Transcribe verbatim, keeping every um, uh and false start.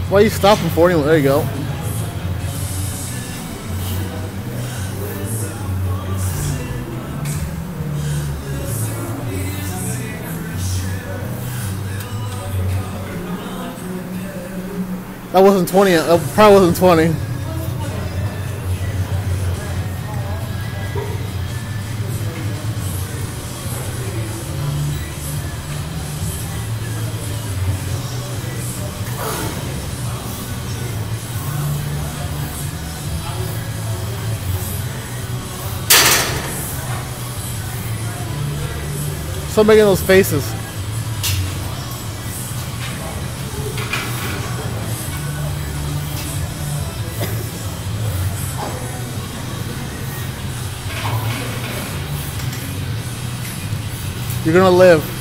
Why are you stopping for him? There you go. That wasn't twenty. That probably wasn't twenty. Stop making those faces. You're gonna live.